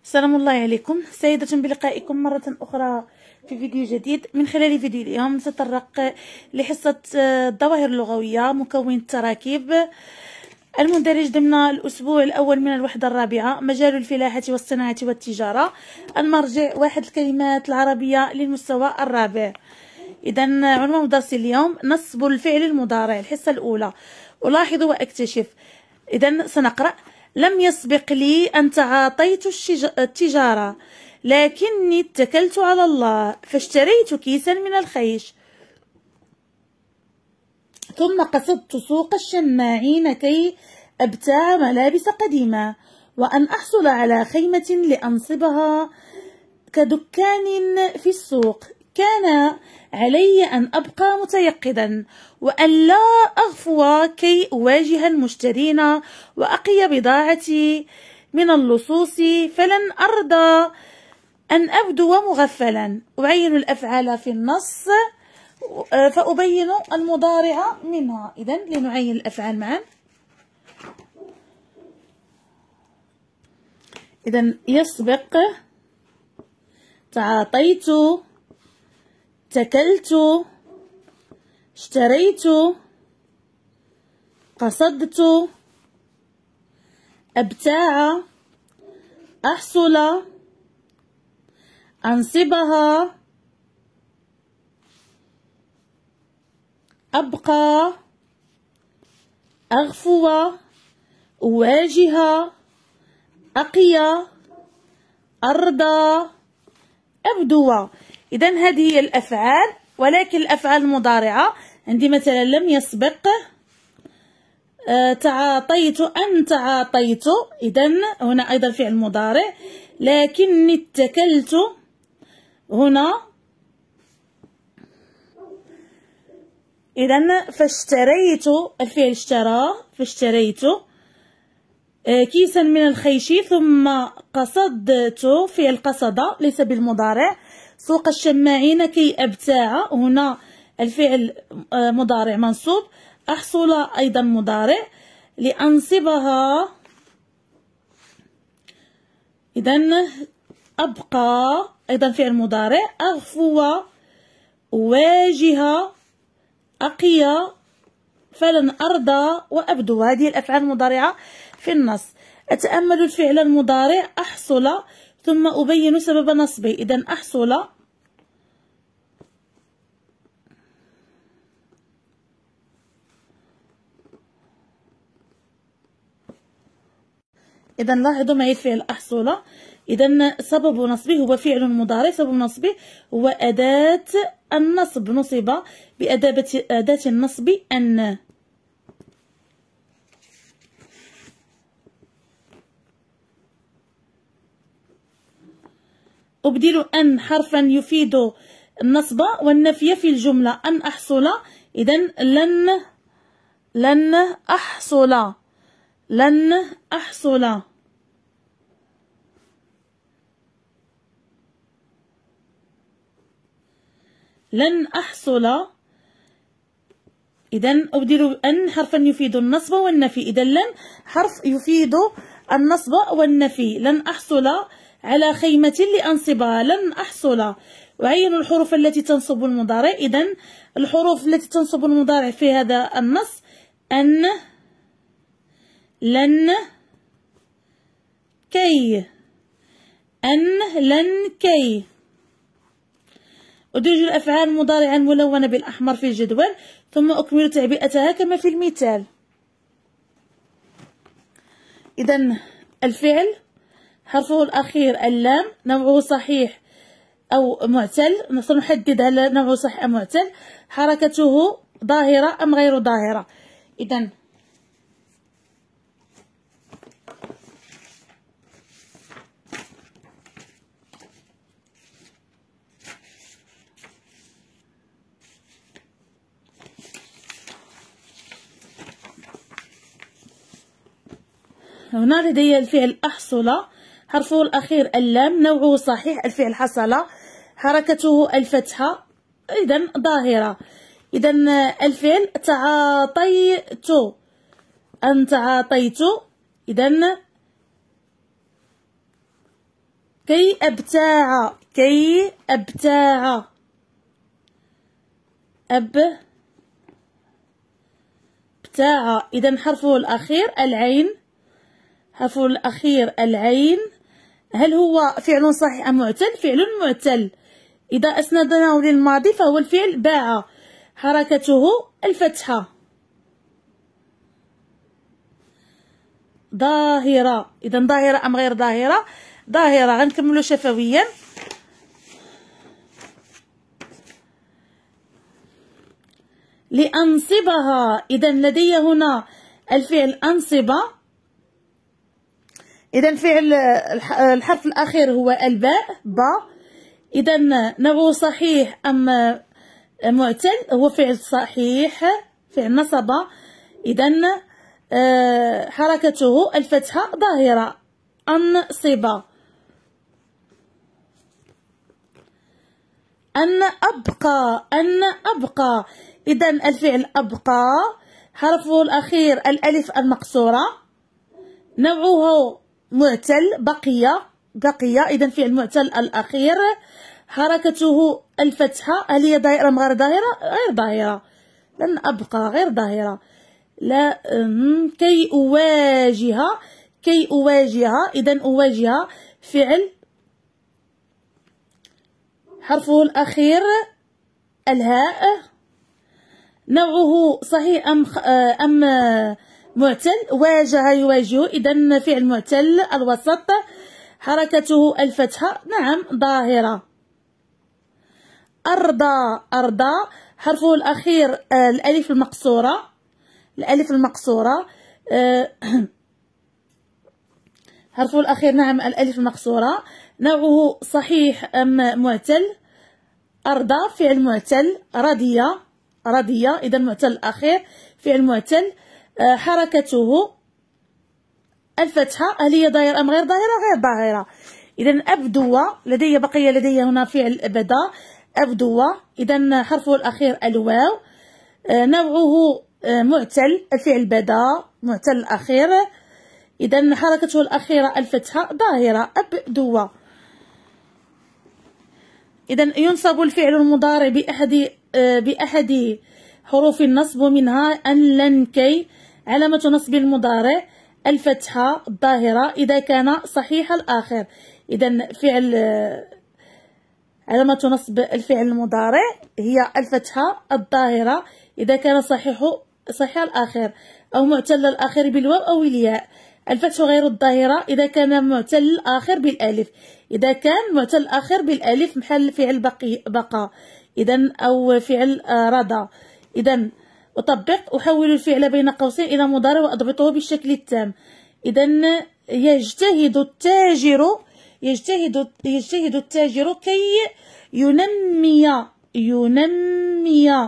سلام الله عليكم، سعيدة بلقائكم مرة أخرى في فيديو جديد. من خلال فيديو اليوم نتطرق لحصة الظواهر اللغوية مكون التراكيب المندرج ضمن الأسبوع الأول من الوحدة الرابعة، مجال الفلاحة والصناعة والتجارة. المرجع واحد الكلمات العربية للمستوى الرابع. إذا عنوان درس اليوم نصب الفعل المضارع، الحصة الأولى. ألاحظ وأكتشف. إذا سنقرأ: لم يسبق لي أن تعاطيت التجارة، لكني اتكلت على الله فاشتريت كيسا من الخيش، ثم قصدت سوق الشماعين كي أبتاع ملابس قديمة، وأن أحصل على خيمة لأنصبها كدكان في السوق. كان علي أن أبقى متيقظا وأن لا أغفو كي أواجه المشترين وأقي بضاعتي من اللصوص، فلن أرضى أن أبدو مغفلا. أعين الأفعال في النص فأبين المضارع منها. إذن لنعين الأفعال معا. إذن يسبق، تعاطيت، اتكلت، اشتريت، قصدت، أبتاع، أحصل، أنصبها، أبقى، أغفو، أواجه، أقي، أرضى، أبدو. إذن هذه هي الأفعال، ولكن الأفعال المضارعة عندي مثلا لم يسبق، تعاطيت، أن تعاطيت، إذن هنا أيضا فعل مضارع. لكني اتكلت، هنا إذن فاشتريت، الفعل اشترى، فاشتريت كيسا من الخيش، ثم قصدت، فعل قصد ليس بالمضارع. سوق الشماعين كي أبتاع، هنا الفعل مضارع منصوب. أحصل أيضا مضارع. لأنصبها، إذن أبقى أيضا فعل مضارع. أغفو، أواجه، أقي، فلن أرضى، وأبدو. هذه الأفعال المضارعة في النص. أتأمل الفعل المضارع أحصل، ثم أبين سبب نصبه. إذن أحصل، إذن لاحظوا معي الفعل أحصل. إذن سبب نصبه هو فعل مضارع، سبب نصبه هو أداة النصب، نصب بأداة النصب أن. أبدل أن حرفا يفيد النصب والنفي في الجملة. أن أحصل، إذن لن أحصل، لن أحصل. لن أحصل، إذن أبدل أن حرفا يفيد النصب والنفي. إذن لن حرف يفيد النصب والنفي. لن أحصل على خيمة لأنصبها، لن أحصل. أعين الحروف التي تنصب المضارع. إذن الحروف التي تنصب المضارع في هذا النص: أن، لن، كي. أن، لن، كي. أدرج الأفعال المضارعة الملونة بالأحمر في الجدول، ثم أكمل تعبئتها كما في المثال. إذن الفعل حرفه الأخير اللام، نوعه صحيح أو معتل. سنحدد هل نوعه صحيح أم معتل. حركته ظاهرة أم غير ظاهرة. إذن هنا لدي الفعل أحصل، حرفه الأخير اللام، نوعه صحيح. الفعل حصل، حركته الفتحة، إذن ظاهرة. إذن الفعل تعاطيت، أن تعاطيت، إذن كي أبتاع، كي أبتاع، بتاع. إذا حرفه الأخير العين، حرفه الأخير العين. هل هو فعل صحيح أم معتل؟ فعل معتل. إذا أسندناه للماضي فهو الفعل باع، حركته الفتحة. ظاهرة، إذا ظاهرة أم غير ظاهرة؟ ظاهرة. غنكملو شفويا. لأنصبها، إذا لدي هنا الفعل أنصب. إذا فعل الحرف الأخير هو الباء، با. إذا نوعه صحيح أم معتل؟ هو فعل صحيح، فعل نصب. إذا حركته الفتحة ظاهرة، أنصب. أن أبقى، أن أبقى. إذا الفعل أبقى حرفه الأخير الألف المقصورة، نوعه معتل، بقي، بقي. إذا فعل معتل الأخير، حركته الفتحة. هل هي ظاهرة أم غير ظاهرة؟ غير ظاهرة. لن أبقى غير ظاهرة. لا. كي أواجه، كي أواجه. إذا أواجه فعل حرفه الأخير الهاء، نوعه صحيح أم معتل؟ واجه، يواجه. إذا فعل معتل الوسط، حركته الفتحة، نعم ظاهرة. أرضى، أرضى حرفه الأخير الألف المقصورة، الألف المقصورة. حرفه الأخير نعم الألف المقصورة، نوعه صحيح أم معتل؟ أرضى فعل معتل. رضية، رضية. إذا معتل الأخير فعل معتل، حركته الفتحة. هل هي ظاهرة أم غير ظاهرة؟ غير ظاهرة. إذا أبدو، بقي لدي هنا فعل بدا، أبدو. إذا حرفه الأخير الواو، نوعه معتل، الفعل بدا معتل الأخير. إذا حركته الأخيرة الفتحة ظاهرة، أبدو. إذا ينصب الفعل المضارع بأحد حروف النصب، ومنها أن، لن، كي. علامة نصب المضارع الفتحة الظاهرة إذا كان صحيح الآخر. إذا فعل علامة نصب الفعل المضارع هي الفتحة الظاهرة إذا كان صحيح الآخر، أو معتل الآخر بالواو أو الياء. الفتح غير الظاهرة إذا كان معتل الآخر بالألف. إذا كان معتل الآخر بالألف محل فعل بقى، إذا أو فعل رضى. إذا أطبق، أحول الفعل بين قوسين إلى مضارع وأضبطه بالشكل التام. إذا يجتهد التاجر، يجتهد التاجر كي ينمي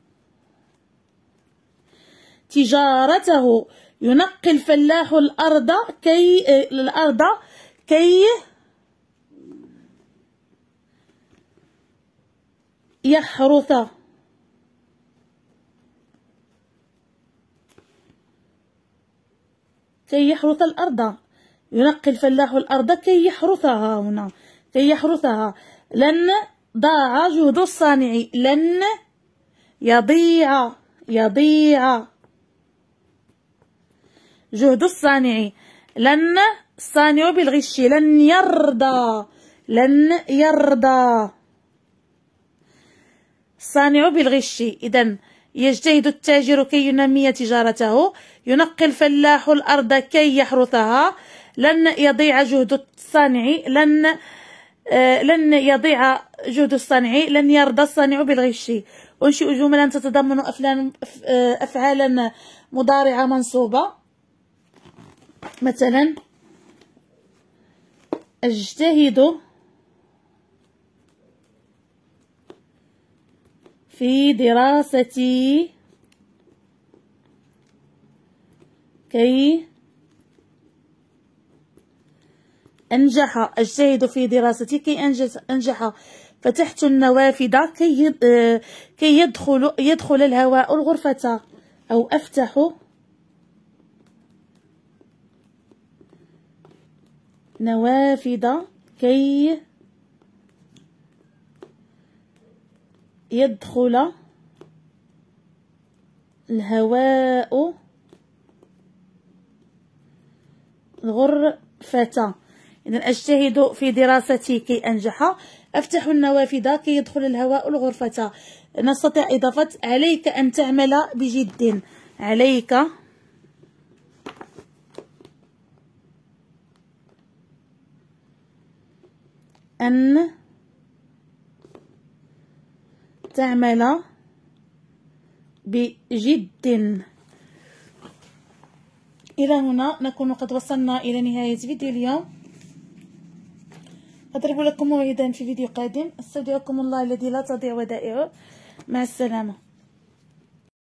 تجارته. ينقي الفلاح الأرض كي يحرث. الأرض. ينقي الفلاح الأرض كي يحرثها. هنا كي يحرثها. لن ضاع جهد الصانع، لن يضيع جهد الصانع. لن الصانع بالغش، لن يرضى الصانع بالغش. إذا يجتهد التاجر كي ينمي تجارته، ينقي الفلاح الأرض كي يحرثها. لن يضيع جهد الصانع، لن يضيع جهد الصانع. لن يرضى الصانع بالغش. أنشئ جملا تتضمن أفعالا مضارعة منصوبة. مثلا أجتهد في دراستي كي أنجح. أجتهد في دراستي كي أنجح. فتحت النوافذ كي يدخل الهواء الغرفة، أو أفتح نوافذ كي يدخل الهواء الغرفة. إذا أجتهد في دراستي كي أنجح، أفتح النوافذ كي يدخل الهواء الغرفة. نستطيع إضافة عليك أن تعمل بجد. عليك أن تعمل بجد. إلى هنا نكون قد وصلنا إلى نهاية فيديو اليوم. أضرب لكم موعدا في فيديو قادم. استودعكم الله الذي لا تضيع ودائعه. مع السلامة.